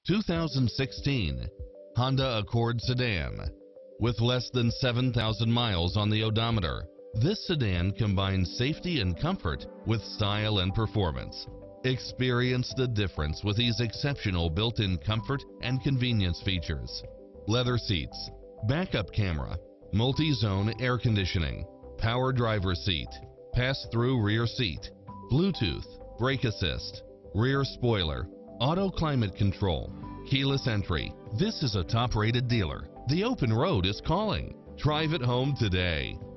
2016 Honda Accord Sedan. With less than 7,000 miles on the odometer, this sedan combines safety and comfort with style and performance. Experience the difference with these exceptional built-in comfort and convenience features. Leather seats, backup camera, multi-zone air conditioning, power driver seat, pass-through rear seat, Bluetooth, brake assist, rear spoiler, auto climate control, keyless entry. This is a top-rated dealer. The open road is calling. Drive it home today.